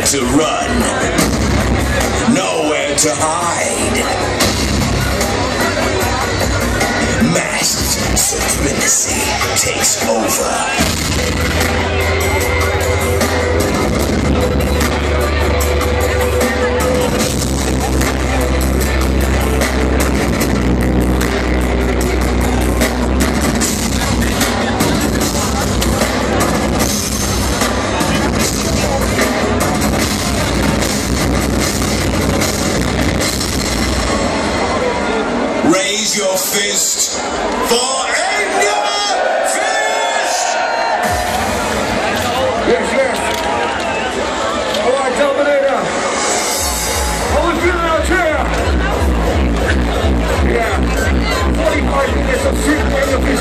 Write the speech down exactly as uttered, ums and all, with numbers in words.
to run, nowhere to hide. Masked supremacy takes over. Raise your fist for Anger Fist! Yes, yes. All right, Dominator. How we feeling out here? Yeah. forty-five minutes of Super Anger Fist.